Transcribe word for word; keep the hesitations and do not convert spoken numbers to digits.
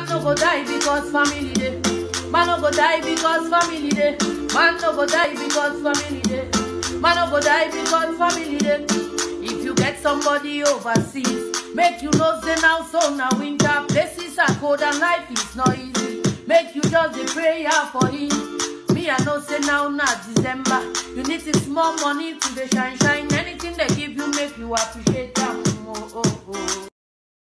Man no go die because family day. Man no go die because family day. Man no go die because family day. Man no go die because family day. If you get somebody overseas, make you know say now so now winter places are cold and life is not easy. Make you just a prayer for him. Me I know say now not December. You need this small money to the shine shine. Anything they give you make you appreciate them. Oh, oh, oh.